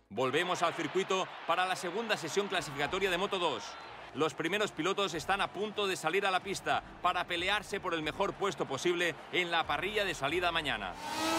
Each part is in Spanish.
Volvemos al circuito para la segunda sesión clasificatoria de Moto2. Los primeros pilotos están a punto de salir a la pista para pelearse por el mejor puesto posible en la parrilla de salida mañana.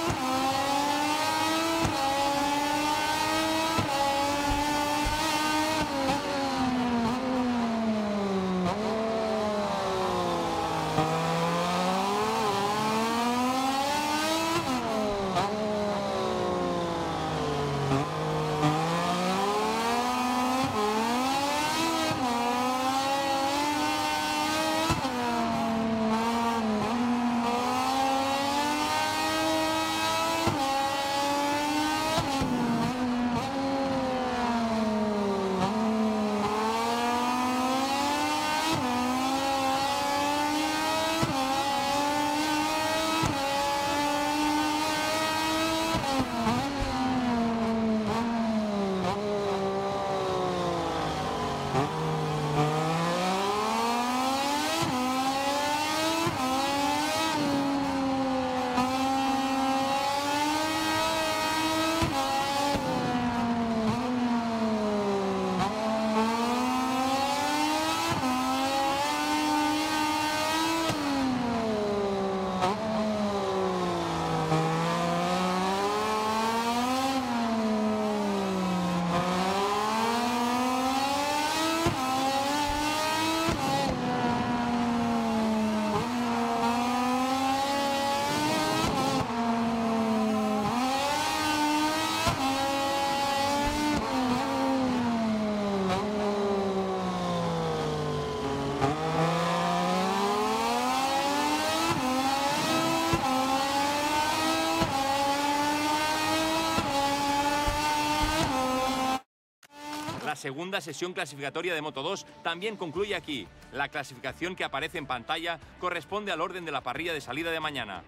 La segunda sesión clasificatoria de Moto2 también concluye aquí. La clasificación que aparece en pantalla corresponde al orden de la parrilla de salida de mañana.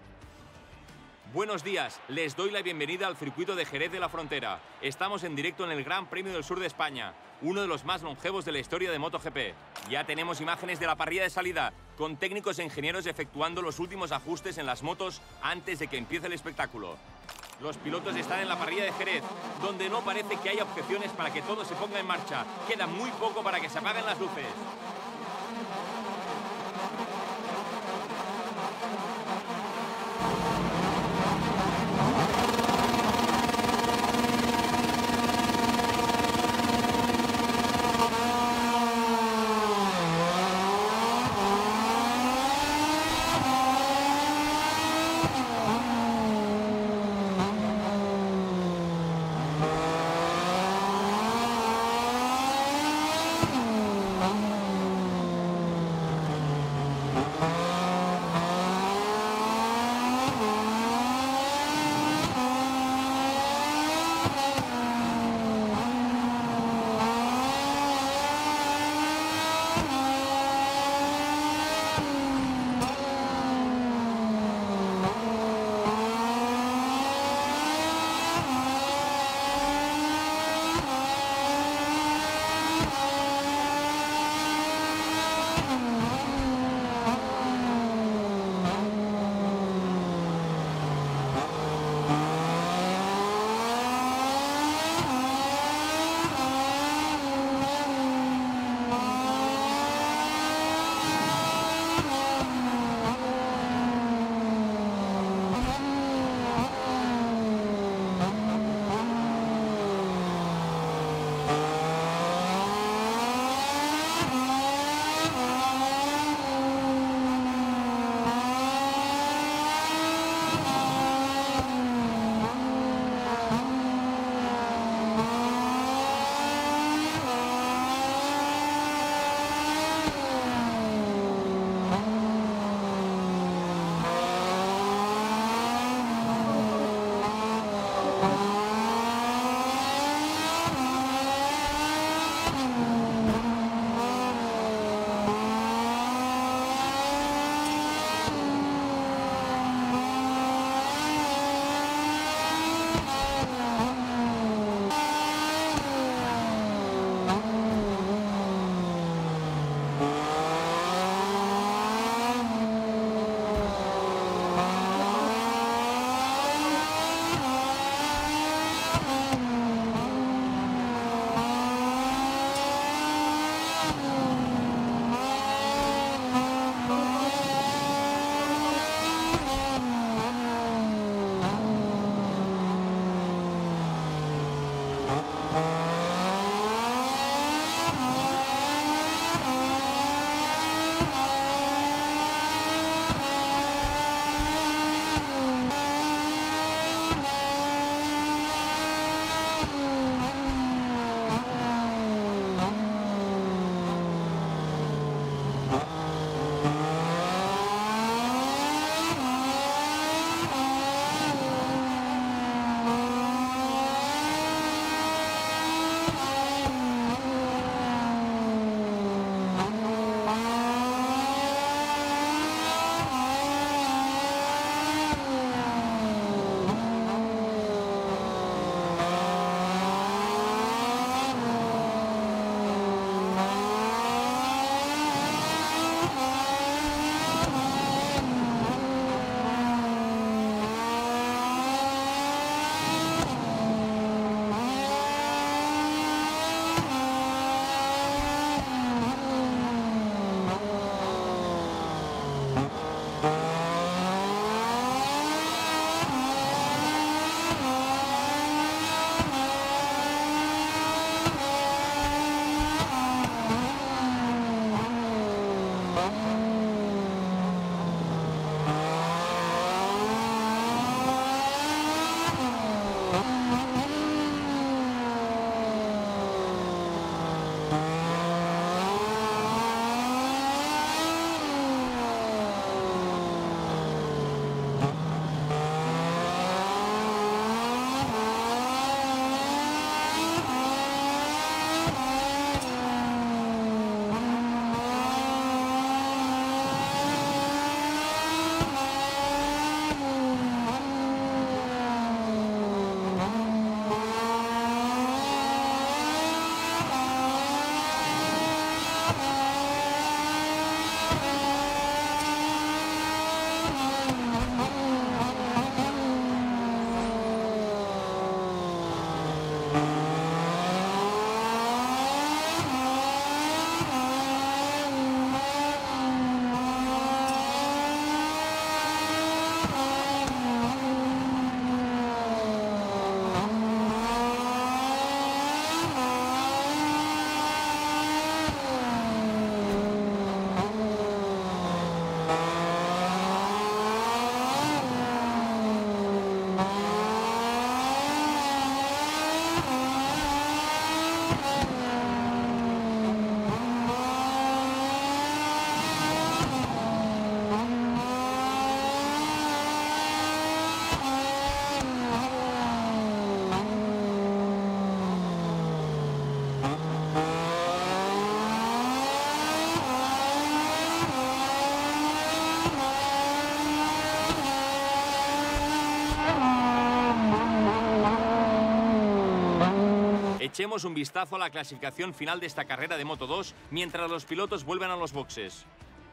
Buenos días, les doy la bienvenida al circuito de Jerez de la Frontera. Estamos en directo en el Gran Premio del Sur de España, uno de los más longevos de la historia de MotoGP. Ya tenemos imágenes de la parrilla de salida, con técnicos e ingenieros efectuando los últimos ajustes en las motos antes de que empiece el espectáculo. Los pilotos están en la parrilla de Jerez, donde no parece que haya objeciones para que todo se ponga en marcha. Queda muy poco para que se apaguen las luces. Echemos un vistazo a la clasificación final de esta carrera de Moto 2 mientras los pilotos vuelven a los boxes.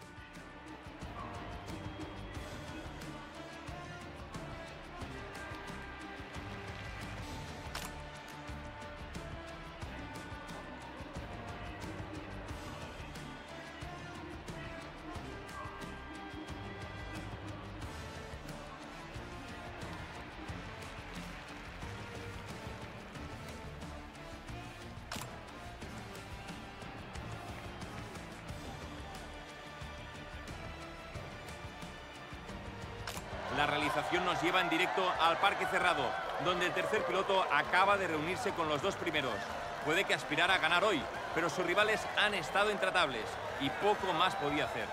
La realización nos lleva en directo al parque cerrado, donde el tercer piloto acaba de reunirse con los dos primeros. Puede que aspirara a ganar hoy, pero sus rivales han estado intratables y poco más podía hacer.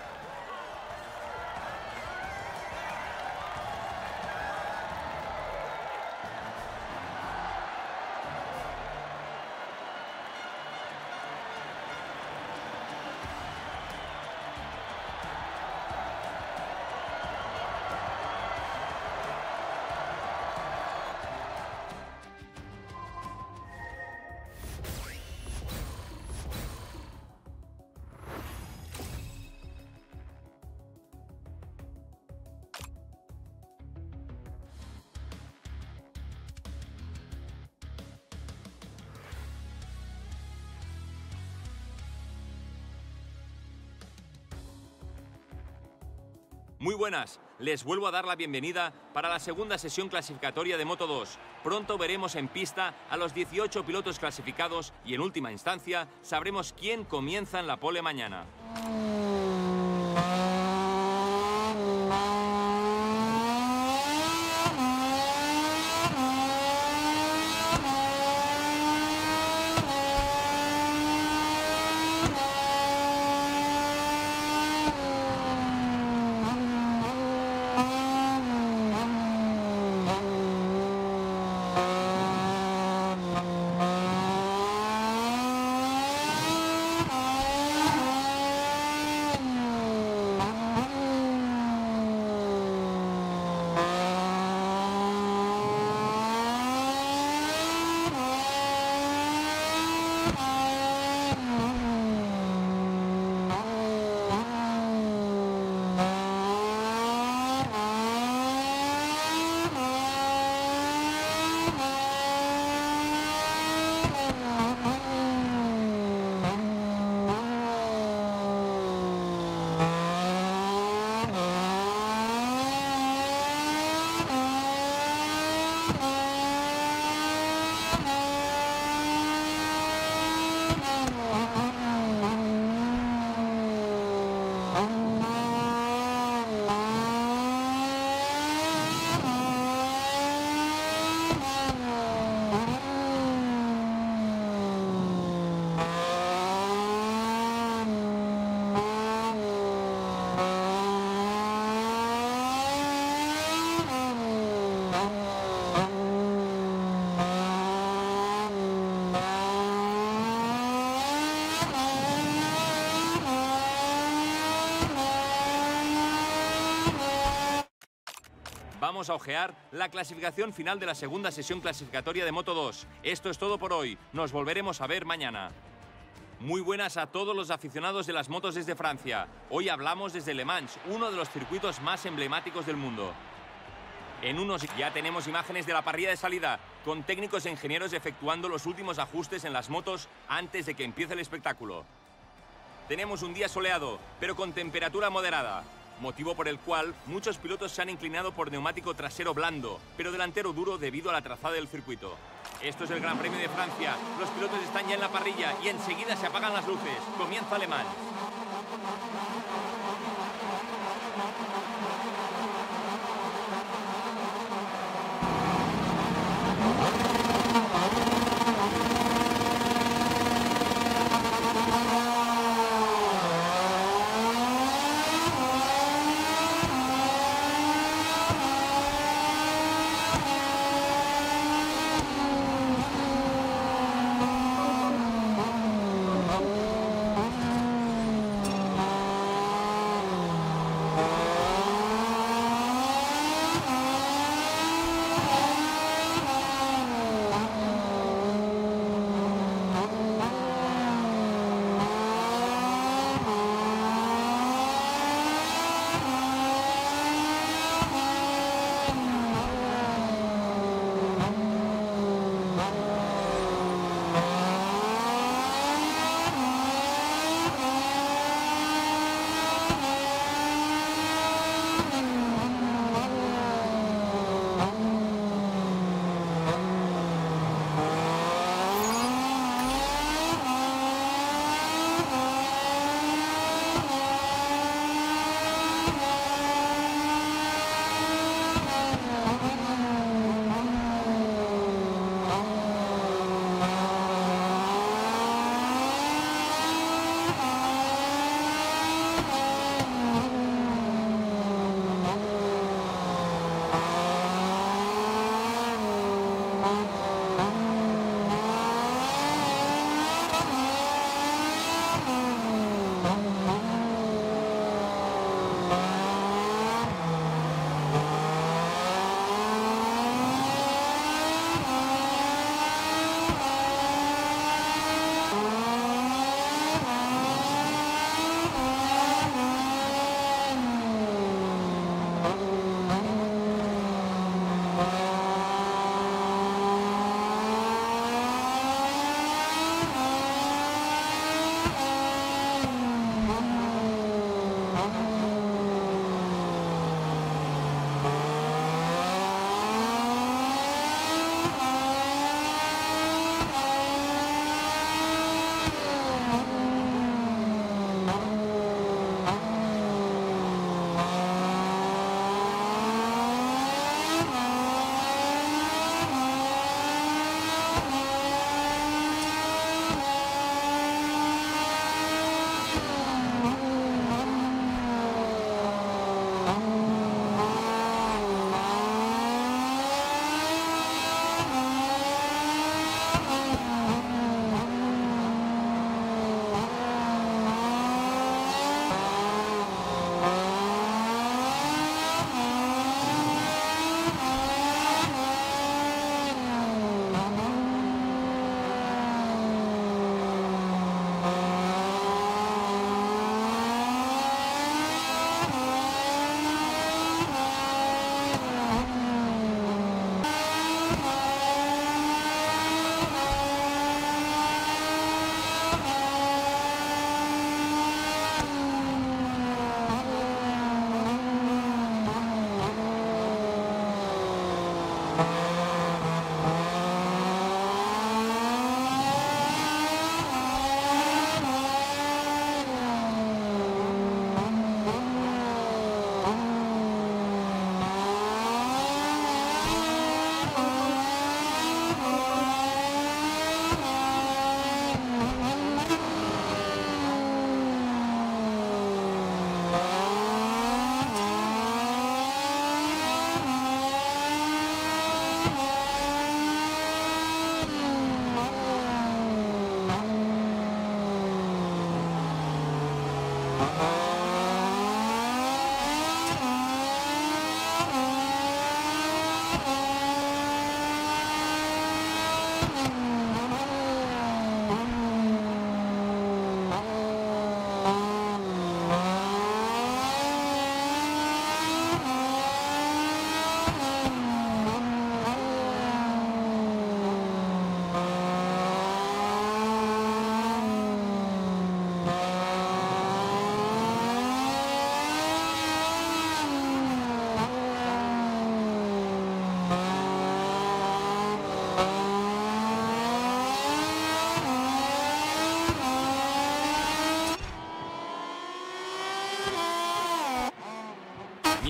Muy buenas, les vuelvo a dar la bienvenida para la segunda sesión clasificatoria de Moto 2. Pronto veremos en pista a los 18 pilotos clasificados y en última instancia sabremos quién comienza en la pole mañana. Vamos a ojear la clasificación final de la segunda sesión clasificatoria de Moto 2. Esto es todo por hoy. Nos volveremos a ver mañana. Muy buenas a todos los aficionados de las motos desde Francia. Hoy hablamos desde Le Mans, uno de los circuitos más emblemáticos del mundo. En unos ya tenemos imágenes de la parrilla de salida, con técnicos e ingenieros efectuando los últimos ajustes en las motos antes de que empiece el espectáculo. Tenemos un día soleado, pero con temperatura moderada, motivo por el cual muchos pilotos se han inclinado por neumático trasero blando, pero delantero duro debido a la trazada del circuito. Esto es el Gran Premio de Francia, los pilotos están ya en la parrilla y enseguida se apagan las luces. Comienza Le Mans.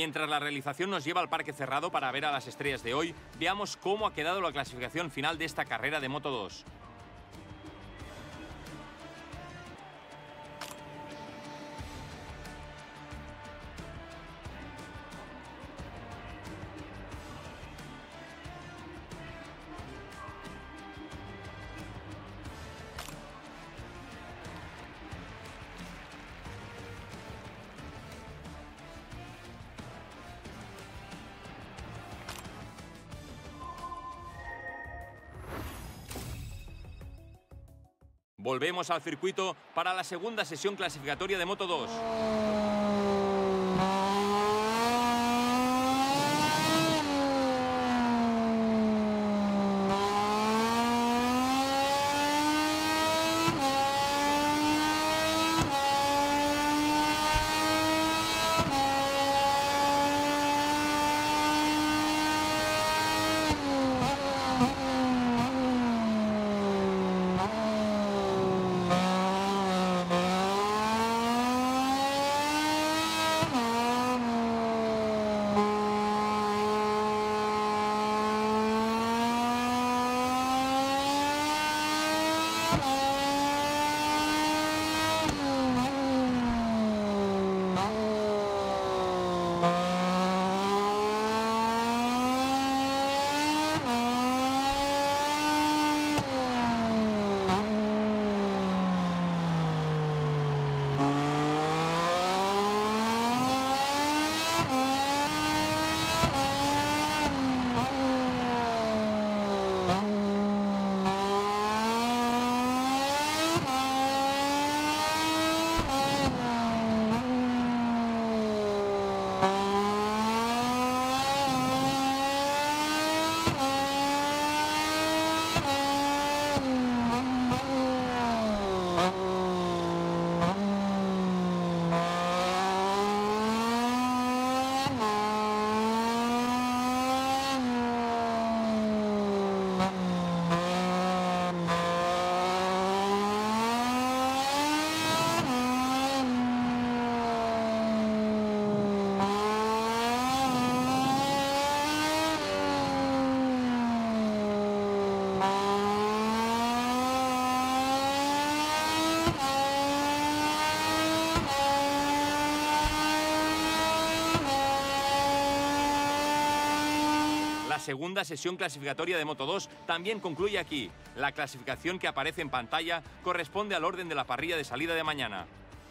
Mientras la realización nos lleva al parque cerrado para ver a las estrellas de hoy, veamos cómo ha quedado la clasificación final de esta carrera de Moto2. Volvemos al circuito para la segunda sesión clasificatoria de Moto2. La segunda sesión clasificatoria de Moto2 también concluye aquí. La clasificación que aparece en pantalla corresponde al orden de la parrilla de salida de mañana.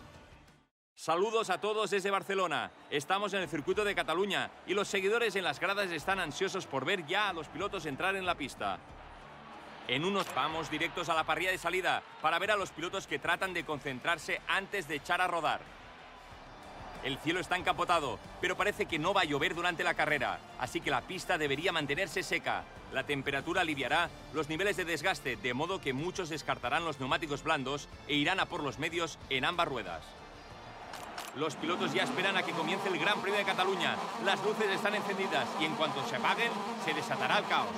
Saludos a todos desde Barcelona. Estamos en el circuito de Cataluña y los seguidores en las gradas están ansiosos por ver ya a los pilotos entrar en la pista. En unos vamos directos a la parrilla de salida para ver a los pilotos que tratan de concentrarse antes de echar a rodar. El cielo está encapotado, pero parece que no va a llover durante la carrera, así que la pista debería mantenerse seca. La temperatura aliviará los niveles de desgaste, de modo que muchos descartarán los neumáticos blandos e irán a por los medios en ambas ruedas. Los pilotos ya esperan a que comience el Gran Premio de Cataluña. Las luces están encendidas y en cuanto se apaguen, se desatará el caos.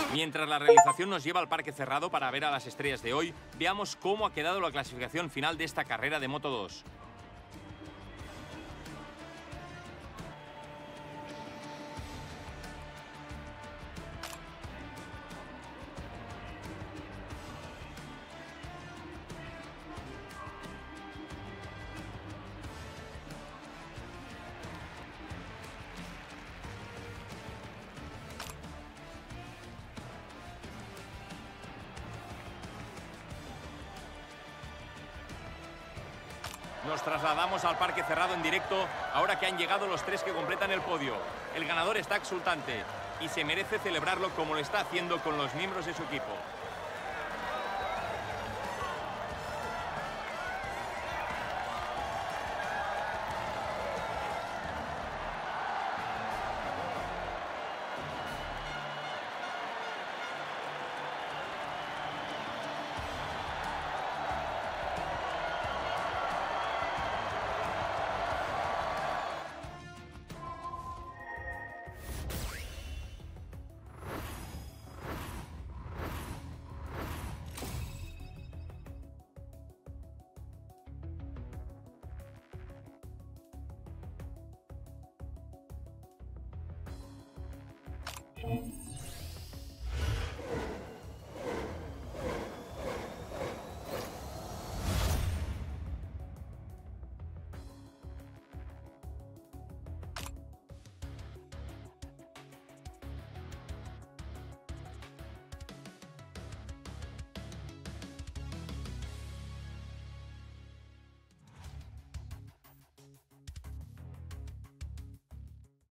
Mientras la realización nos lleva al parque cerrado para ver a las estrellas de hoy, veamos cómo ha quedado la clasificación final de esta carrera de Moto 2. Nos trasladamos al parque cerrado en directo, ahora que han llegado los 3 que completan el podio. El ganador está exultante y se merece celebrarlo como lo está haciendo con los miembros de su equipo.